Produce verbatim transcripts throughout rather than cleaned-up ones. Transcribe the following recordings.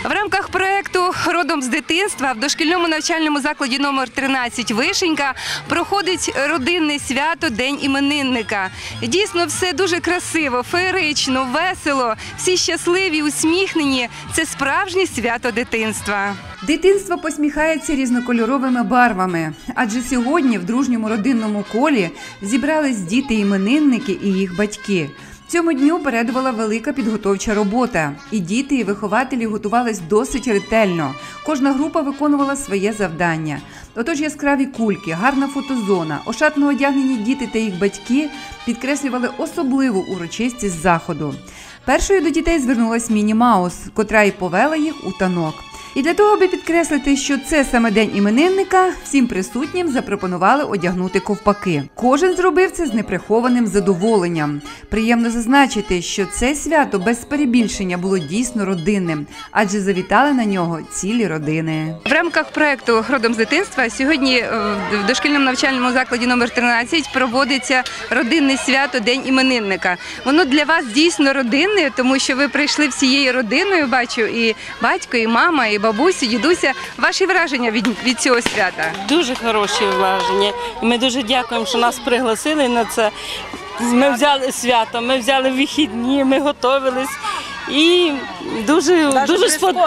В рамках проєкту «Родом з дитинства» в дошкільному навчальному закладі номер тринадцять «Вишенька» проходить родинне свято «День іменинника». Дійсно, все дуже красиво, феєрично, весело, всі щасливі, усміхнені. Це справжнє свято дитинства. Дитинство посміхається різнокольоровими барвами, адже сьогодні в дружньому родинному колі зібрались діти-іменинники і їх батьки. Цьому дню передувала велика підготовча робота. І діти, і вихователі готувались досить ретельно. Кожна група виконувала своє завдання. Отож яскраві кульки, гарна фотозона, ошатно одягнені діти та їх батьки підкреслювали особливу урочистість заходу. Першою до дітей звернулась Міні Маус, котра й повела їх у танок. І для того, аби підкреслити, що це саме день іменинника, всім присутнім запропонували одягнути ковпаки. Кожен зробив це з неприхованим задоволенням. Приємно зазначити, що це свято без перебільшення було дійсно родинним, адже завітали на нього цілі родини. В рамках проєкту «Родом з дитинства» сьогодні в дошкільному навчальному закладі номер тринадцять проводиться родинне свято «День іменинника». Воно для вас дійсно родинне, тому що ви прийшли всією родиною, бачу, і батько, і мама, і бабусі, дідуся. Ваші враження від, від цього свята? Дуже хороші враження. Ми дуже дякуємо, що нас пригласили на це. Ми взяли свято, ми взяли вихідні, ми готувались. І дуже, дуже, спод...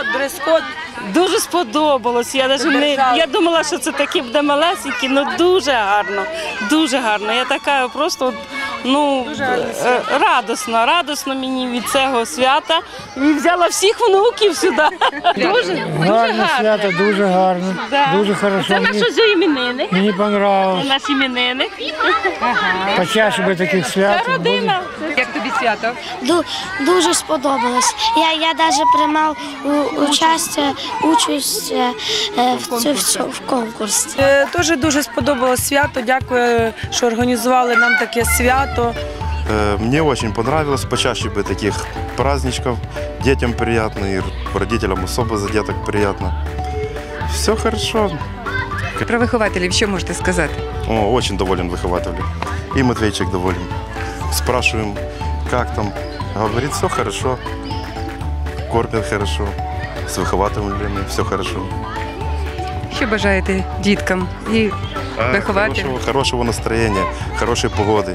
дуже сподобалось. Я, навіть не... я думала, що це такі буде малесенькі, але дуже гарно, дуже гарно. Я така просто ну, радосно, радосно мені від цього свята. І взяла всіх внуків сюди. Дуже гарне свято, дуже гарно, да. Дуже хорошо. Це наш уже іменинник. Мені понравилось. Наш іменинник. Ага. Почаще би таких свят. Це родина. Як тобі свято? Дуже сподобалось. Я, я навіть приймав участь, участь в, в, в конкурсі. Теж дуже сподобалось свято. Дякую, що організували нам таке свято. Мне очень понравилось, почаще бы таких праздничков. Детям приятно и родителям особо за деток приятно. Все хорошо. Про вихователів що можете сказати? О, очень доволен выхователем. И Матвейчик доволен. Спрашиваем, как там. Говорит, все хорошо. Кормят хорошо. С выхователями все хорошо. Що бажаєте діткам і вихователям? Хорошего, хорошего настроения, хорошей погоды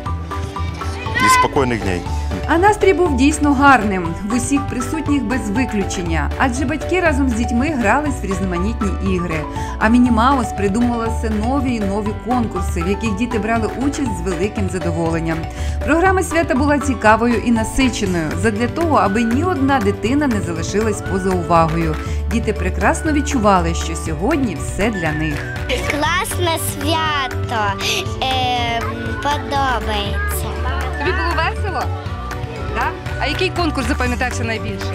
и спокойных дней. А настрій був дійсно гарним в усіх присутніх без виключення, адже батьки разом з дітьми грались в різноманітні ігри. А Міні Маус придумувала все нові і нові конкурси, в яких діти брали участь з великим задоволенням. Програма свята була цікавою і насиченою, задля того, аби ні одна дитина не залишилась поза увагою. Діти прекрасно відчували, що сьогодні все для них. Класне свято, е, подобається. Тобі було весело? Так? А який конкурс запам'ятався найбільше?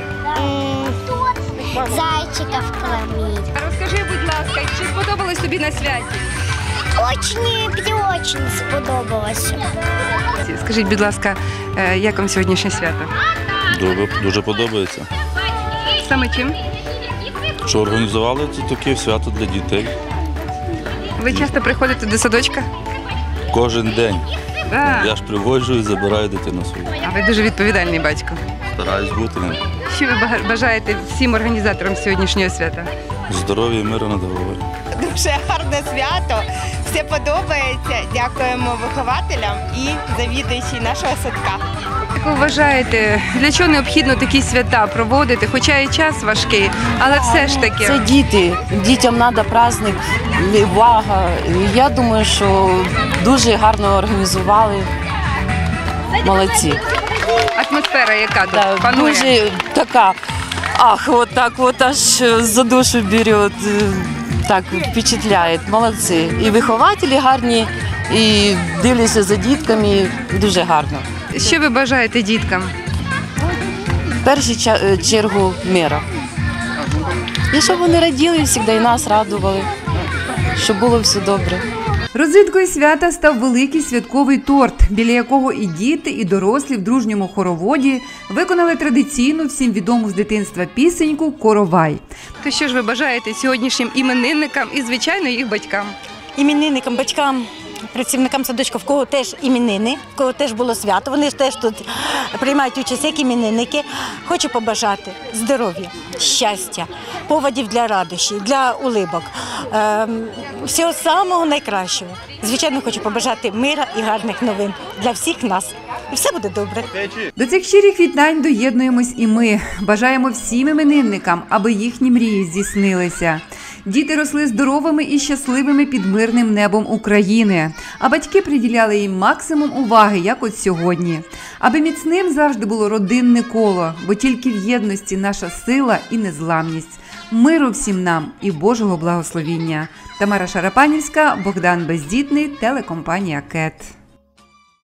Зайчика в каламі. А розкажи, будь ласка, чи сподобалось тобі на святі? Очень, мені дуже сподобалося. Скажіть, будь ласка, як вам сьогоднішнє свято? Дуже, дуже подобається. Саме чим? Що організували це таке свято для дітей. Ви часто приходите до садочка? Кожен день. Да. Я ж приводжу і забираю дитину свою. А ви дуже відповідальний батько. Стараюсь бути ним. Що ви бажаєте всім організаторам сьогоднішнього свята? Здоров'я і миру над головою. Дуже гарне свято, все подобається. Дякуємо вихователям і завідуючій нашого садка. Як ви вважаєте, для чого необхідно такі свята проводити, хоча і час важкий, але все ж таки? Це діти, дітям треба праздник, увага. Я думаю, що дуже гарно організували. Молодці. Атмосфера яка тут Да, панує? дуже така, ах, от так от аж за душу бере, так впечатляє. Молодці. І вихователі гарні, і дивляться за дітками, дуже гарно. Що ви бажаєте діткам? В першу чергу мира. І щоб вони раділи завжди, і нас радували, щоб було все добре. Розвідкою свята став великий святковий торт, біля якого і діти, і дорослі в дружньому хороводі виконали традиційну, всім відому з дитинства пісеньку «Коровай». То що ж ви бажаєте сьогоднішнім іменинникам і, звичайно, їх батькам? Іменинникам, батькам працівникам садочка, в кого теж іменини, в кого теж було свято. Вони ж теж тут приймають участь як іменинники. Хочу побажати здоров'я, щастя, поводів для радощі, для улибок, ем, всього самого найкращого. Звичайно, хочу побажати мира і гарних новин для всіх нас. І все буде добре. До цих щирих вітань доєднуємось і ми. Бажаємо всім іменинникам, аби їхні мрії здійснилися. Діти росли здоровими і щасливими під мирним небом України, а батьки приділяли їм максимум уваги, як от сьогодні. Аби міцним завжди було родинне коло, бо тільки в єдності наша сила і незламність. Миру всім нам і Божого благословіння. Тамара Шарапанівська, Богдан Бездітний, телекомпанія КЕТ.